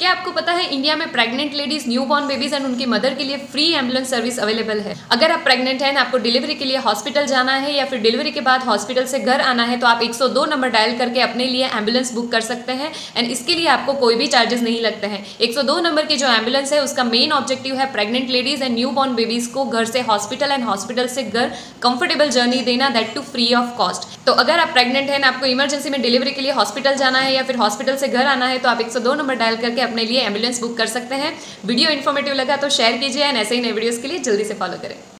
क्या आपको पता है इंडिया में pregnant ladies, new born babies and उनकी मदर के लिए फ्री एम्बुलेंस सर्विस अवेलेबल है। अगर आप प्रेग्नेंट हैं, आपको डिलीवरी के लिए हॉस्पिटल जाना है या फिर डिलीवरी के बाद हॉस्पिटल से घर आना है, तो आप 102 नंबर डायल करके अपने लिए एम्बुलेंस बुक कर सकते हैं एंड इसके लिए आपको कोई भी चार्जेस नहीं लगते हैं। 102 नंबर की जो एम्बुलेंस है उसका मेन ऑब्जेक्टिव है pregnant ladies and new born babies को घर से हॉस्पिटल एंड हॉस्पिटल से घर कंफर्टेबल जर्नी देना, that too free of cost. तो अगर आप प्रेग्नेंट हैं, आपको इमरजेंसी में डिलीवरी के लिए हॉस्पिटल जाना है या फिर हॉस्पिटल से घर आना है, तो आप 102 नंबर डायल करके अपने लिए एम्बुलेंस बुक कर सकते हैं। वीडियो इन्फॉर्मेटिव लगा तो शेयर कीजिए एंड ऐसे ही नए वीडियोस के लिए जल्दी से फॉलो करें।